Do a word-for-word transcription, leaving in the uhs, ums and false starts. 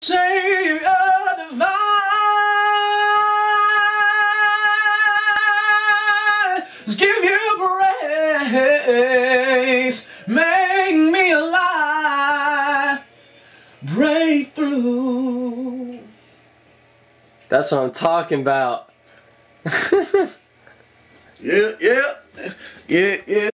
Savior divine, give you praise, make me alive, breakthrough. That's what I'm talking about. Yeah, yeah, yeah, yeah.